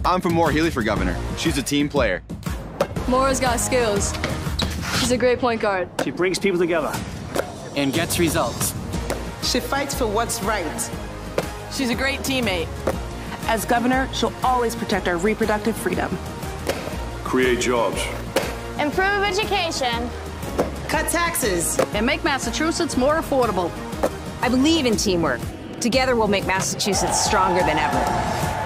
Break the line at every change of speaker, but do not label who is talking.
I'm for Maura Healey for governor. She's a team player.
Maura's got skills. She's a great point guard.
She brings people together.
And gets results.
She fights for what's right.
She's a great teammate. As governor, she'll always protect our reproductive freedom.
Create jobs.
Improve education.
Cut taxes.
And make Massachusetts more affordable.
I believe in teamwork. Together we'll make Massachusetts stronger than ever.